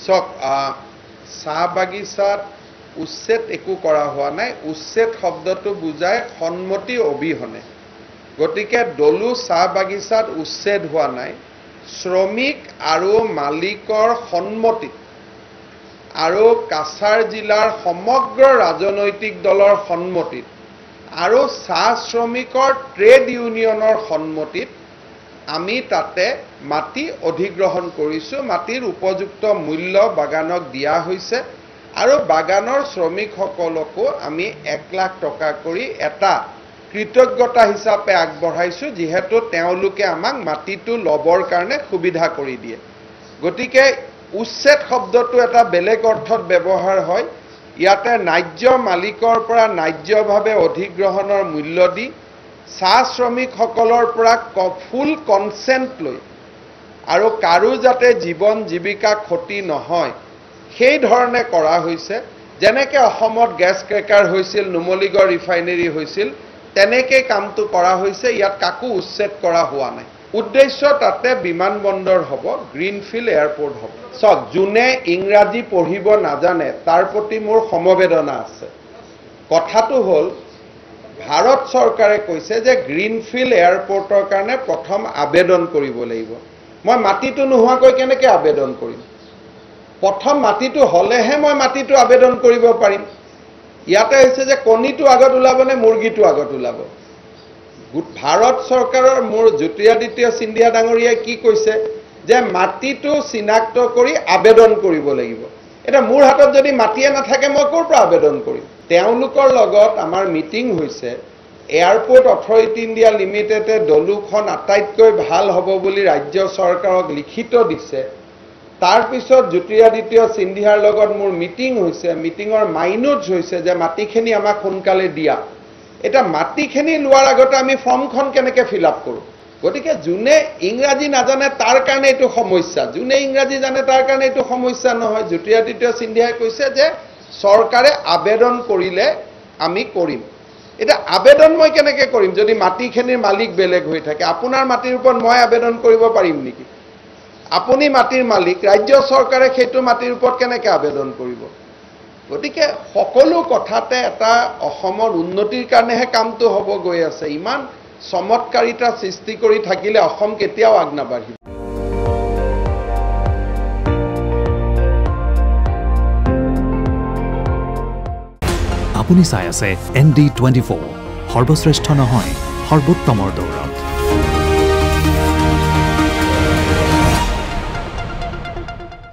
চক চাহ বাগিচাত উচ্ছেদ একো কৰা হোৱা নাই উচ্ছেদ শব্দটো বুজায় সন্মতি অবিহনে গতিকে দলু চাহ বাগিচাত উচ্ছেদ হোৱা নাই শ্ৰমিক আৰু মালিকৰ সন্মতি আৰু কাছাৰ জিলাৰ সমগ্ৰ ৰাজনৈতিক দলৰ সন্মতিত আৰু চাহ শ্ৰমিকৰ ট্ৰেড ইউনিয়নৰ সন্মতিত আমি তাতে মাটি অধিগ্ৰহণ কৰিছো মাটিৰ উপযুক্ত মূল্য বাগানক দিয়া হৈছে আৰু বাগানৰ শ্ৰমিকসকলকো আমি 1 লাখ টকা কৰি এটা কৃতজ্ঞতা হিচাপে আগবঢ়াইছো যেহেতু তেওঁলোকে আমাক মাটিটো লবৰ কাৰণে সুবিধা কৰি দিয়ে গতিকে উচ্ছেদ শব্দটো এটা বেলেগ অৰ্থত ব্যৱহাৰ হয় ইয়াতে ন্যায্য মালিকৰ পৰা ন্যায্যভাৱে অধিগ্ৰহণৰ মূল্য দি চাহ শ্ৰমিকসকলৰ পৰা ফুল কনসেন্ট লৈ আৰু কাৰো যাতে জীৱন জীৱিকা ক্ষতি নহয় সেই ধৰণে কৰা হৈছে যেনেকৈ অসমত গেছ ক্ৰেকাৰ হৈছিল নুমলীগড় ৰিফাইনেৰী হৈছিল তেনেকৈ কামটো কৰা হৈছে ইয়াত কাকো উচ্ছেদ কৰা হোৱা নাই উদ্দেশ্য তাতে বিমানবন্দৰ হ'ব গ্ৰীণফিল্ড এয়াৰপোৰ্ট হ'ব সক যোনে ইংৰাজী পঢ়িব নাজানে তাৰ প্ৰতি মোৰ সমবেদনা আছে কথাটো হ'ল ভাৰত চৰকাৰে কৈছে যে গ্ৰীণফিল্ড এয়াৰপোৰ্টৰ কাৰণে প্ৰথম আবেদন কৰিব লাগিব মই মাটিটো নোহোৱাকৈ কেনেকৈ আবেদন কৰিম প্ৰথম মাটিটো হলেহে মই মাটিটো আবেদন কৰিব পাৰিম ইয়াতে হৈছে যে কণীটো আগত ওলাব নে মুৰ্গীটো আগত ওলাব ভাৰত চৰকাৰৰ মোৰ জ্যোতিৰাদিত্য সিন্ধিয়া ডাঙৰীয়াই কি কৈছে যে মাটিটো চিনাক্ত কৰি আবেদন কৰিব লাগিব এটা মোৰ হাতত যদি মাটিয়ে নাথাকে মই ক'ৰ পৰা আবেদন কৰিম তেওঁলোকৰ লগত আমাৰ মিটিং হৈছে এয়াৰপোৰ্ট অথৰিটি ইণ্ডিয়া লিমিটেডে দলুখন আটাইতকৈ ভাল হ'ব বুলি ৰাজ্য চৰকাৰক লিখিত দিছে তাৰ পিছত জ্যোতিৰাদিত্য সিন্ধিয়াৰ লগত মোৰ মিটিং হৈছে মিটিঙৰ মাইনুটছ হৈছে যে মাটিখিনি আমাক সোনকালে দিয়া এটা মাটিখিনি লোৱাৰ আগতে আমি ফৰ্মখন কেনেকৈ ফিল আপ কৰোঁ গতিকে যোনে ইংৰাজী নাজানে তাৰ কাৰণে এইটো সমস্যা যোনে ইংৰাজী জানে তাৰ কাৰণে এইটো সমস্যা নহয় জ্যোতিৰাদিত্য সিন্ধিয়াই কৈছে যে চৰকাৰে আবেদন কৰিলে আমি কৰিম এটা আবেদন মই কেনেকৈ কৰিম যদি মাটিখিনিৰ মালিক বেলেগ হৈ থাকে আপোনাৰ মাটিৰ ওপৰত মই আবেদন কৰিব পাৰিম নেকি আপুনি মাটিৰ মালিক ৰাজ্য চৰকাৰে সেইটো মাটিৰ ওপৰত কেনেকৈ আবেদন কৰিব গতিকে সকলো কথাতে এটা অসমৰ উন্নতিৰ কাৰণেহে কামটো হ'ব গৈ আছে ইমান চমৎকাৰিতা সৃষ্টি কৰি থাকিলে অসম কেতিয়াও আগ নাবাঢ়িব আপুনি চাই আছে ND24 সৰ্বশ্ৰেষ্ঠ নহয় সৰ্বোত্তমৰ দৌৰ